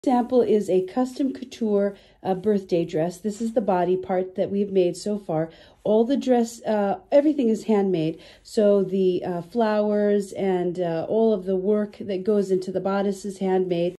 Example is a custom couture birthday dress. This is the body part that we've made so far. All the dress, everything is handmade. So the flowers and all of the work that goes into the bodice is handmade.